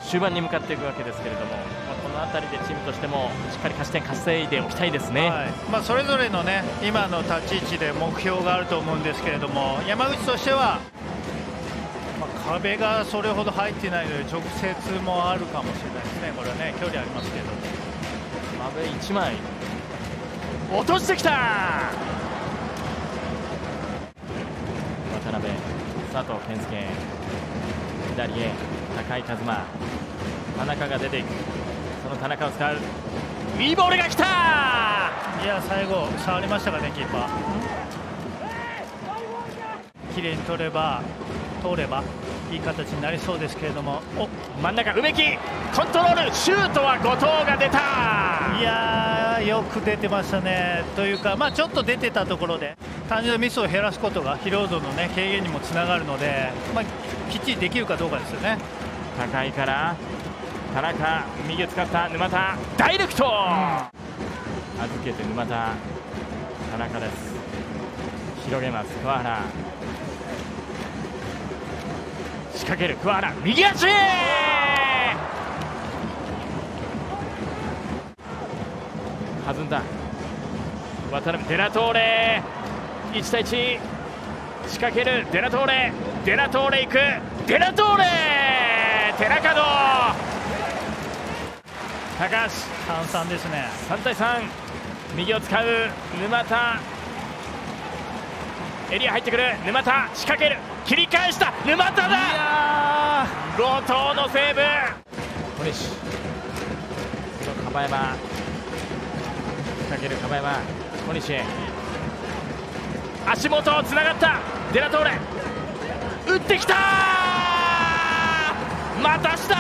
終盤に向かっていくわけですけれども、この辺りでチームとしてもしっかり勝ち点稼いでおきたいですね。 それぞれのね今の立ち位置で目標があると思うんですけれども、山口としては、壁がそれほど入っていないので直接もあるかもしれないですね。これはね距離ありますけど、 壁1枚落としてきた。渡辺、佐藤健介、左へ高井和馬、田中が出ていく。その田中を使う、いいボールが来た。 いや最後触りましたかね、キーパー。綺麗に通ればいい形になりそうですけれども、 真ん中梅木コントロール、シュートは後藤が出た。 いやーよく出てましたね。というか、ちょっと出てたところで単純なミスを減らすことが疲労度の、軽減にもつながるので、きっちりできるかどうかですよね。 高いから田中、右を使った沼田、ダイレクト、預けて沼田、田中です。広げます、桑原、仕掛ける桑原、右足、弾んだ渡辺、デラトーレ、1対1、仕掛けるデラトーレ、デラトーレ行く、デラトーレ、寺門、高橋、 3-3ですね。 3対3、右を使う沼田、エリア入ってくる沼田、仕掛ける、切り返した沼田だ。後藤のセーブ。小西、樺山、仕掛ける樺山、小西へ足元をつながった、デラトーレ打ってきた。またした、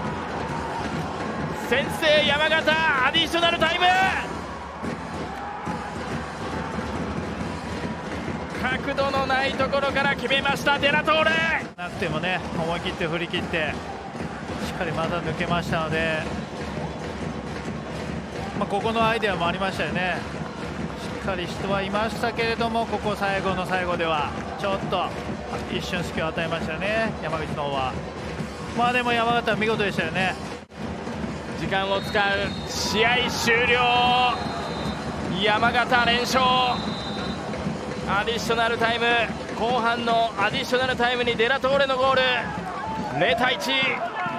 先制山形、アディショナルタイム。角度のないところから決めました、デラトーレ。 なくてもね思い切って振り切ってしっかりまた抜けましたので、ここのアイデアもありましたよね。しっかり人はいましたけれども、ここ最後の最後ではちょっと一瞬隙を与えましたよね、山口の方は。でも山形は見事でしたよね。 時間を使う、試合終了、山形連勝。アディショナルタイム、後半のアディショナルタイムにデラトーレのゴール、0対1。